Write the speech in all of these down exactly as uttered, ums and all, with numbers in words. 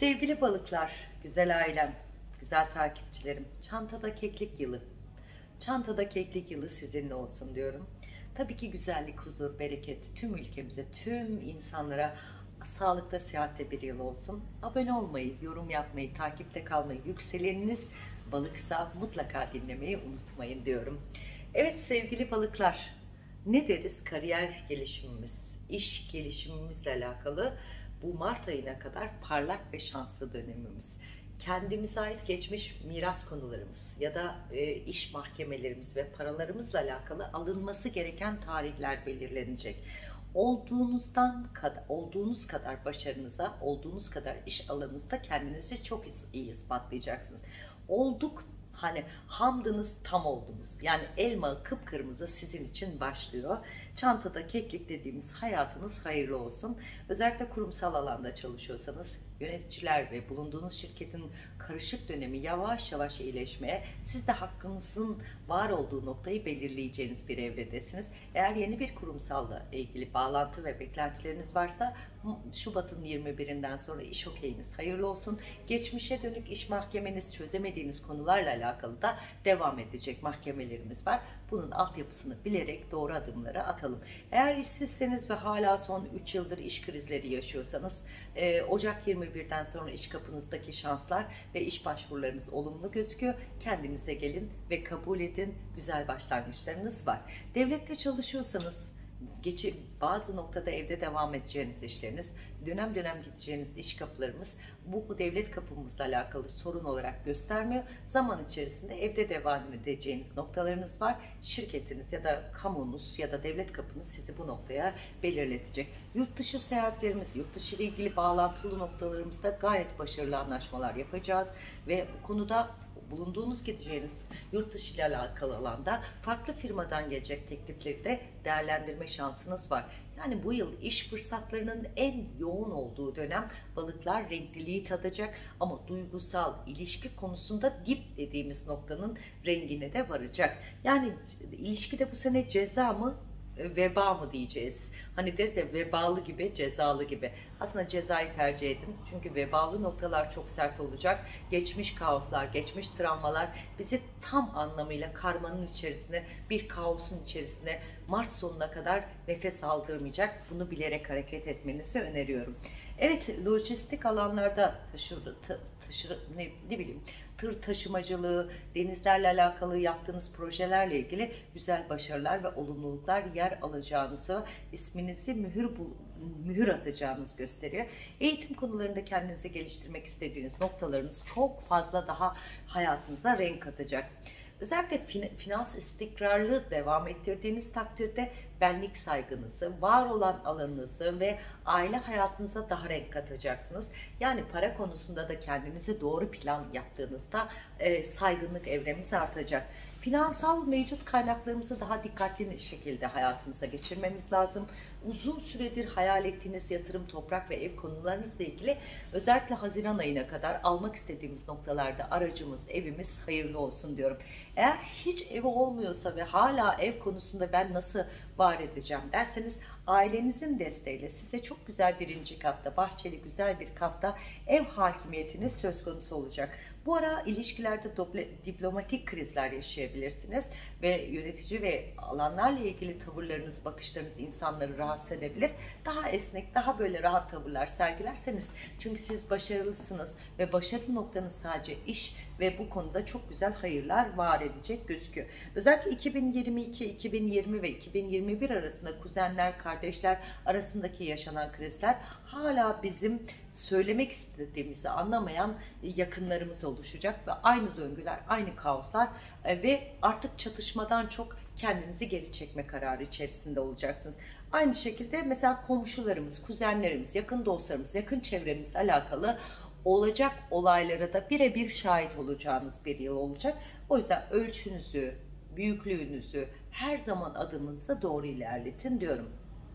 Sevgili balıklar, güzel ailem, güzel takipçilerim, çantada keklik yılı. Çantada keklik yılı sizinle olsun diyorum. Tabii ki güzellik, huzur, bereket tüm ülkemize, tüm insanlara sağlıkta, sıhhatte bir yıl olsun. Abone olmayı, yorum yapmayı, takipte kalmayı, yükseleniniz balıksa mutlaka dinlemeyi unutmayın diyorum. Evet sevgili balıklar, ne deriz? Kariyer gelişimimiz, iş gelişimimizle alakalı bu Mart ayına kadar parlak ve şanslı dönemimiz. Kendimize ait geçmiş miras konularımız ya da e, iş mahkemelerimiz ve paralarımızla alakalı alınması gereken tarihler belirlenecek. Olduğunuzdan kadar, olduğunuz kadar başarınıza, olduğunuz kadar iş alanınızda kendinizi çok iyi ispatlayacaksınız. Olduk hani hamdınız tam oldunuz. Yani elma kıpkırmızı sizin için başlıyor. Çantada keklik dediğimiz hayatınız hayırlı olsun. Özellikle kurumsal alanda çalışıyorsanız yöneticiler ve bulunduğunuz şirketin karışık dönemi yavaş yavaş iyileşmeye, siz de hakkınızın var olduğu noktayı belirleyeceğiniz bir evredesiniz. Eğer yeni bir kurumsalla ilgili bağlantı ve beklentileriniz varsa Şubat'ın yirmi birinden sonra iş okeyiniz hayırlı olsun. Geçmişe dönük iş mahkemeniz, çözemediğiniz konularla alakalı da devam edecek mahkemelerimiz var. Bunun altyapısını bilerek doğru adımları atalım. Eğer işsizseniz ve hala son üç yıldır iş krizleri yaşıyorsanız e, Ocak yirmi birden sonra iş kapınızdaki şanslar ve iş başvurularınız olumlu gözüküyor. Kendinize gelin ve kabul edin. Güzel başlangıçlarınız var. Devlette çalışıyorsanız Geçi, bazı noktada evde devam edeceğiniz işleriniz, dönem dönem gideceğiniz iş kapılarımız bu, bu devlet kapımızla alakalı sorun olarak göstermiyor. Zaman içerisinde evde devam edeceğiniz noktalarınız var. Şirketiniz ya da kamunuz ya da devlet kapınız sizi bu noktaya belirletecek. Yurt dışı seyahatlerimiz, yurt dışı ile ilgili bağlantılı noktalarımızda gayet başarılı anlaşmalar yapacağız ve bu konuda bulunduğunuz gideceğiniz yurt dışı ile alakalı alanda farklı firmadan gelecek teklifleri de değerlendirme şansınız var. Yani bu yıl iş fırsatlarının en yoğun olduğu dönem, balıklar renkliliği tadacak ama duygusal ilişki konusunda dip dediğimiz noktanın rengine de varacak. Yani ilişkide bu sene ceza mı? Veba mı diyeceğiz? Hani deriz ya, vebalı gibi, cezalı gibi. Aslında cezayı tercih edin. Çünkü vebalı noktalar çok sert olacak. Geçmiş kaoslar, geçmiş travmalar bizi tam anlamıyla karmanın içerisine, bir kaosun içerisine Mart sonuna kadar nefes aldırmayacak. Bunu bilerek hareket etmenizi öneriyorum. Evet, lojistik alanlarda taşır, taşır ne, ne bileyim tır taşımacılığı, denizlerle alakalı yaptığınız projelerle ilgili güzel başarılar ve olumluluklar yer alacağınızı, isminizi mühür mühür atacağınız gösteriyor. Eğitim konularında kendinizi geliştirmek istediğiniz noktalarınız çok fazla daha hayatınıza renk katacak. Özellikle finans istikrarlı devam ettirdiğiniz takdirde benlik saygınızı, var olan alanınızı ve aile hayatınıza daha renk katacaksınız. Yani para konusunda da kendinize doğru plan yaptığınızda e, saygınlık evremiz artacak. Finansal mevcut kaynaklarımızı daha dikkatli şekilde hayatımıza geçirmemiz lazım. Uzun süredir hayal ettiğiniz yatırım, toprak ve ev konularınızla ilgili özellikle Haziran ayına kadar almak istediğimiz noktalarda aracımız, evimiz hayırlı olsun diyorum. Eğer hiç evi olmuyorsa ve hala ev konusunda ben nasıl var edeceğim derseniz, ailenizin desteğiyle size çok güzel birinci katta, bahçeli güzel bir katta ev hakimiyetiniz söz konusu olacak. Bu ara ilişkilerde doble, diplomatik krizler yaşayabilirsiniz ve yönetici ve alanlarla ilgili tavırlarınız, bakışlarınız insanları rahatsız edebilir. Daha esnek, daha böyle rahat tavırlar sergilerseniz, çünkü siz başarılısınız ve başarı noktanız sadece iş ve bu konuda çok güzel hayırlar var edecek gözüküyor. Özellikle iki bin yirmi iki, iki bin yirmi ve iki bin yirmi bir arasında kuzenler, kardeşler arasındaki yaşanan krizler hala bizim söylemek istediğimizi anlamayan yakınlarımız oluşacak ve aynı döngüler, aynı kaoslar ve artık çatışmadan çok kendinizi geri çekme kararı içerisinde olacaksınız. Aynı şekilde mesela komşularımız, kuzenlerimiz, yakın dostlarımız, yakın çevremizle alakalı olacak olaylara da birebir şahit olacağınız bir yıl olacak. O yüzden ölçünüzü, büyüklüğünüzü her zaman adımınıza doğru ilerletin diyorum.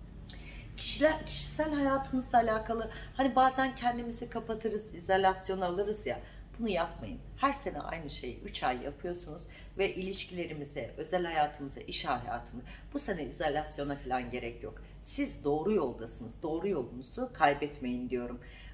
Kişiler, kişisel hayatımızla alakalı hani bazen kendimizi kapatırız, izolasyon alırız ya, bunu yapmayın. Her sene aynı şeyi üç ay yapıyorsunuz ve ilişkilerimize, özel hayatımıza, iş hayatımıza bu sene izolasyona falan gerek yok. Siz doğru yoldasınız, doğru yolunuzu kaybetmeyin diyorum.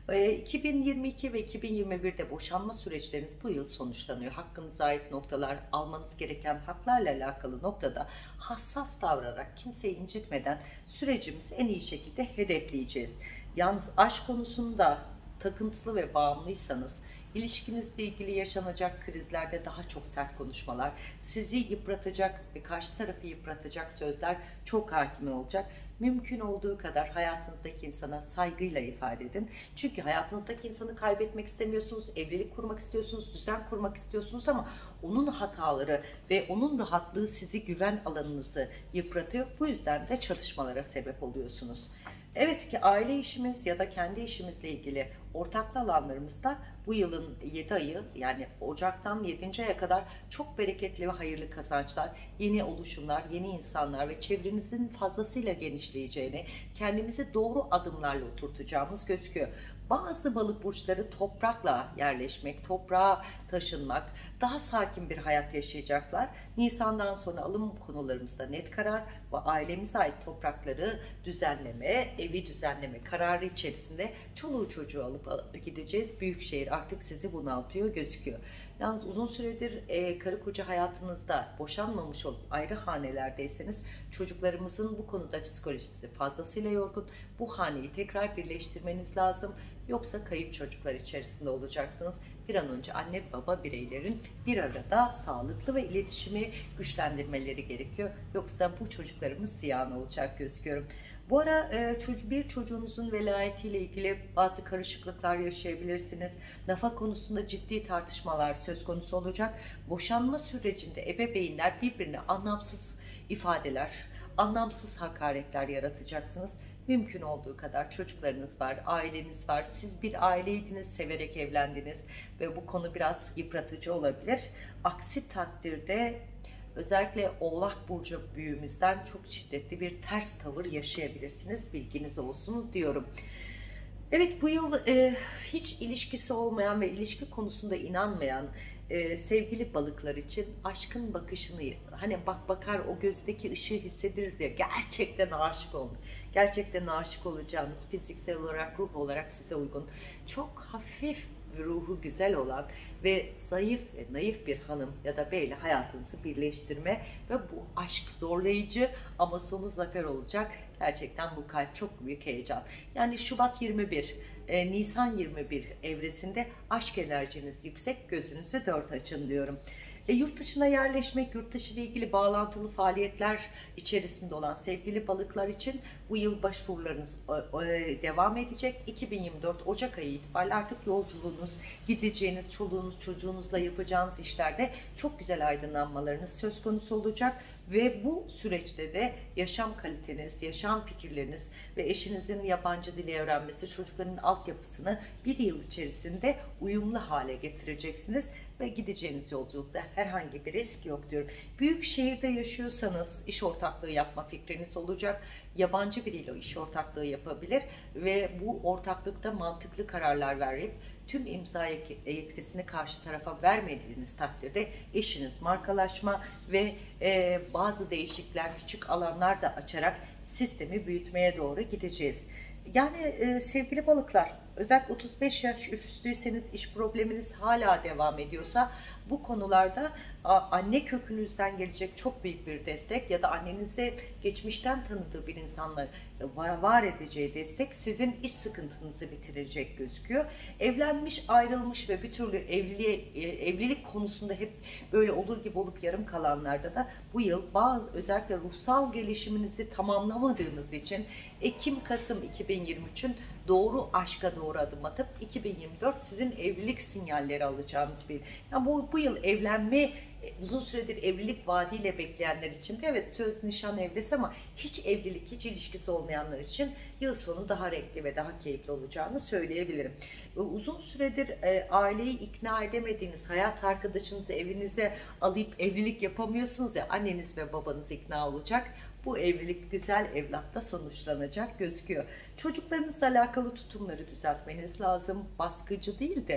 E, iki bin yirmi iki ve iki bin yirmi birde boşanma süreçleriniz bu yıl sonuçlanıyor. Hakkınıza ait noktalar, almanız gereken haklarla alakalı noktada hassas davranarak, kimseyi incitmeden sürecimizi en iyi şekilde hedefleyeceğiz. Yalnız aşk konusunda takıntılı ve bağımlıysanız, İlişkinizle ilgili yaşanacak krizlerde daha çok sert konuşmalar, sizi yıpratacak ve karşı tarafı yıpratacak sözler çok hakim olacak. Mümkün olduğu kadar hayatınızdaki insana saygıyla ifade edin. Çünkü hayatınızdaki insanı kaybetmek istemiyorsunuz, evlilik kurmak istiyorsunuz, düzen kurmak istiyorsunuz ama onun hataları ve onun rahatlığı sizi, güven alanınızı yıpratıyor. Bu yüzden de çatışmalara sebep oluyorsunuz. Evet ki aile işimiz ya da kendi işimizle ilgili ortaklı alanlarımızda bu yılın yedi ayı, yani Ocak'tan yedinci aya kadar çok bereketli ve hayırlı kazançlar, yeni oluşumlar, yeni insanlar ve çevrenizin fazlasıyla genişleyeceğini, kendimizi doğru adımlarla oturtacağımız gözüküyor. Bazı balık burçları toprakla yerleşmek, toprağa taşınmak, daha sakin bir hayat yaşayacaklar. Nisan'dan sonra alım konularımızda net karar ve ailemize ait toprakları düzenleme, evi düzenleme kararı içerisinde çoluğu çocuğu alıp gideceğiz. Büyükşehir artık sizi bunaltıyor gözüküyor. Yalnız uzun süredir e, karı koca hayatınızda boşanmamış olup ayrı hanelerdeyseniz çocuklarımızın bu konuda psikolojisi fazlasıyla yorgun. Bu haneyi tekrar birleştirmeniz lazım. Yoksa kayıp çocuklar içerisinde olacaksınız. Bir an önce anne baba bireylerin bir arada sağlıklı ve iletişimi güçlendirmeleri gerekiyor. Yoksa bu çocuklarımız ziyan olacak gözüküyorum. Bu ara e, bir çocuğunuzun velayetiyle ilgili bazı karışıklıklar yaşayabilirsiniz. Nafaka konusunda ciddi tartışmalar söz konusu olacak. Boşanma sürecinde ebeveynler birbirine anlamsız ifadeler, anlamsız hakaretler yaratacaksınız. Mümkün olduğu kadar çocuklarınız var, aileniz var. Siz bir aileydiniz, severek evlendiniz ve bu konu biraz yıpratıcı olabilir. Aksi takdirde özellikle Oğlak Burcu büyüğümüzden çok şiddetli bir ters tavır yaşayabilirsiniz. Bilginiz olsun diyorum. Evet, bu yıl e, hiç ilişkisi olmayan ve ilişki konusunda inanmayan e, sevgili balıklar için aşkın bakışını, hani bak bakar o gözdeki ışığı hissederiz ya, gerçekten aşık olun. Gerçekten aşık olacağınız, fiziksel olarak, ruh olarak size uygun, çok hafif, ruhu güzel olan ve zayıf ve naif bir hanım ya da beyle hayatınızı birleştirme ve bu aşk zorlayıcı ama sonu zafer olacak. Gerçekten bu kalp çok büyük heyecan. Yani Şubat yirmi bir, e, Nisan yirmi bir evresinde aşk enerjiniz yüksek, gözünüzü dört açın diyorum. E, yurt dışına yerleşmek, yurt dışı ile ilgili bağlantılı faaliyetler içerisinde olan sevgili balıklar için bu yıl başvurularınız e, e, devam edecek. iki bin yirmi dört Ocak ayı itibariyle artık yolculuğunuz, gideceğiniz, çoluğunuz, çocuğunuzla yapacağınız işlerde çok güzel aydınlanmalarınız söz konusu olacak. Ve bu süreçte de yaşam kaliteniz, yaşam fikirleriniz ve eşinizin yabancı dili öğrenmesi, çocukların altyapısını bir yıl içerisinde uyumlu hale getireceksiniz. Ve gideceğiniz yolculukta herhangi bir risk yok diyorum. Büyük şehirde yaşıyorsanız iş ortaklığı yapma fikriniz olacak. Yabancı biriyle iş ortaklığı yapabilir ve bu ortaklıkta mantıklı kararlar verip tüm imza yetkisini karşı tarafa vermediğiniz takdirde eşiniz markalaşma ve e, bazı değişiklikler, küçük alanlar da açarak sistemi büyütmeye doğru gideceğiz. Yani e, sevgili balıklar, özellikle otuz beş yaş üstüyseniz, iş probleminiz hala devam ediyorsa bu konularda anne kökünüzden gelecek çok büyük bir destek ya da annenize geçmişten tanıdığı bir insanla var, var edeceği destek sizin iş sıkıntınızı bitirecek gözüküyor. Evlenmiş, ayrılmış ve bir türlü evliliğe, evlilik konusunda hep böyle olur gibi olup yarım kalanlarda da bu yıl bazı özellikle ruhsal gelişiminizi tamamlamadığınız için Ekim-Kasım iki bin yirmi üçün doğru aşka doğru adım atıp iki bin yirmi dört sizin evlilik sinyalleri alacağınız bir. Yani bu, bu yıl evlenme, uzun süredir evlilik vaadiyle bekleyenler için de evet söz nişan evresi ama hiç evlilik, hiç ilişkisi olmayanlar için yıl sonu daha renkli ve daha keyifli olacağını söyleyebilirim. Uzun süredir e, aileyi ikna edemediğiniz, hayat arkadaşınızı evinize alıp evlilik yapamıyorsunuz ya, anneniz ve babanız ikna olacak. Bu evlilik güzel evlatla sonuçlanacak gözüküyor. Çocuklarınızla alakalı tutumları düzeltmeniz lazım. Baskıcı değil de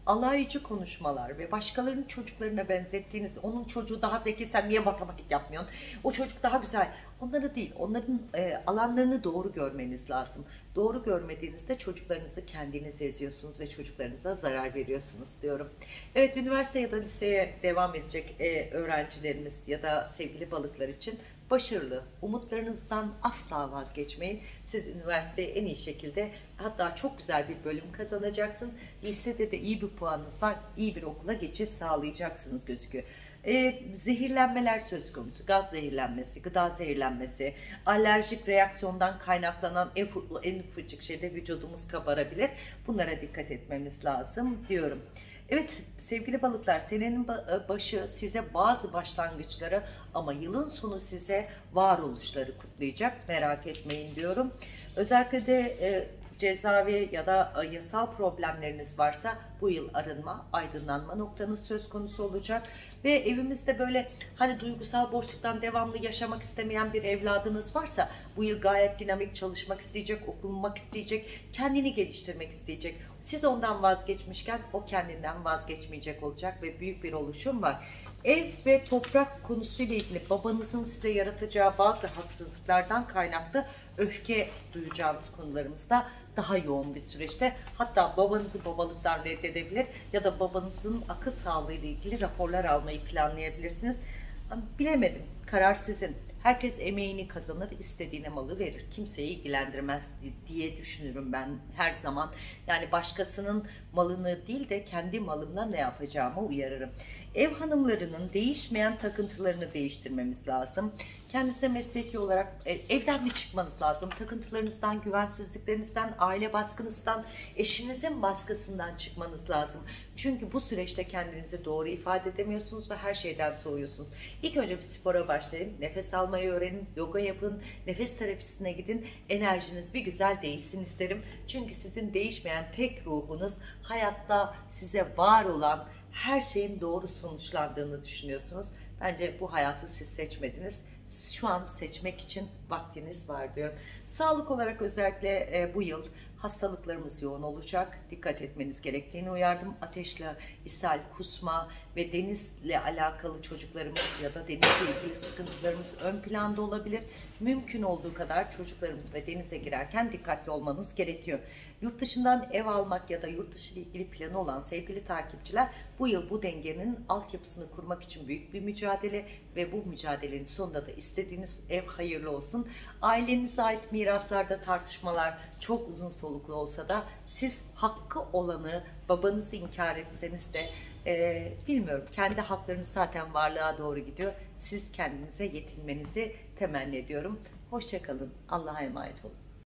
alaycı konuşmalar ve başkalarının çocuklarına benzettiğiniz, onun çocuğu daha zeki, sen niye matematik yapmıyorsun, o çocuk daha güzel, onları değil, onların e, alanlarını doğru görmeniz lazım. Doğru görmediğinizde çocuklarınızı kendiniz eziyorsunuz ve çocuklarınıza zarar veriyorsunuz diyorum. Evet, üniversite ya da liseye devam edecek e, öğrencilerimiz ya da sevgili balıklar için başarılı, umutlarınızdan asla vazgeçmeyin. Siz üniversiteye en iyi şekilde, hatta çok güzel bir bölüm kazanacaksın. Lisede de iyi bir puanınız var, iyi bir okula geçiş sağlayacaksınız gözüküyor. E, zehirlenmeler söz konusu, gaz zehirlenmesi, gıda zehirlenmesi, alerjik reaksiyondan kaynaklanan en, en ufacık şeyde vücudumuz kabarabilir. Bunlara dikkat etmemiz lazım diyorum. Evet sevgili balıklar, senenin başı size bazı başlangıçları ama yılın sonu size varoluşları kutlayacak, merak etmeyin diyorum. Özellikle de e, cezaevi ya da yasal problemleriniz varsa bu yıl arınma, aydınlanma noktanız söz konusu olacak. Ve evimizde böyle hani duygusal boşluktan devamlı yaşamak istemeyen bir evladınız varsa bu yıl gayet dinamik çalışmak isteyecek, okunmak isteyecek, kendini geliştirmek isteyecek. Siz ondan vazgeçmişken o kendinden vazgeçmeyecek olacak ve büyük bir oluşum var. Ev ve toprak konusuyla ilgili babanızın size yaratacağı bazı haksızlıklardan kaynaklı öfke duyacağınız konularımızda daha yoğun bir süreçte, hatta babanızı babalıktan reddedebilir ya da babanızın akıl sağlığı ile ilgili raporlar almayı planlayabilirsiniz. Bilemedim, karar sizin. Herkes emeğini kazanır, istediğine malı verir. Kimseyi ilgilendirmez diye düşünürüm ben her zaman. Yani başkasının malını değil de kendi malımla ne yapacağımı uyarırım. Ev hanımlarının değişmeyen takıntılarını değiştirmemiz lazım. Kendinize mesleki olarak evden mi çıkmanız lazım? Takıntılarınızdan, güvensizliklerinizden, aile baskınızdan, eşinizin baskısından çıkmanız lazım. Çünkü bu süreçte kendinizi doğru ifade edemiyorsunuz ve her şeyden soğuyorsunuz. İlk önce bir spora başlayın, nefes almayı öğrenin, yoga yapın, nefes terapisine gidin, enerjiniz bir güzel değişsin isterim. Çünkü sizin değişmeyen tek ruhunuz hayatta size var olan her şeyin doğru sonuçlandığını düşünüyorsunuz. Bence bu hayatı siz seçmediniz. Şu an seçmek için vaktiniz var diyor. Sağlık olarak özellikle e, bu yıl hastalıklarımız yoğun olacak. Dikkat etmeniz gerektiğini uyardım. Ateşle, ishal, kusma ve denizle alakalı çocuklarımız ya da denizle ilgili sıkıntılarımız ön planda olabilir. Mümkün olduğu kadar çocuklarımız ve denize girerken dikkatli olmanız gerekiyor. Yurt dışından ev almak ya da yurt dışı ile ilgili planı olan sevgili takipçiler, bu yıl bu dengenin altyapısını kurmak için büyük bir mücadele ve bu mücadelenin sonunda da istediğiniz ev hayırlı olsun. Ailenize ait miraslarda tartışmalar çok uzun soluklu olsa da siz hakkı olanı, babanızı inkar etseniz de e, bilmiyorum, kendi haklarınız zaten varlığa doğru gidiyor. Siz kendinize yetinmenizi temenni ediyorum. Hoşça kalın. Allah'a emanet olun.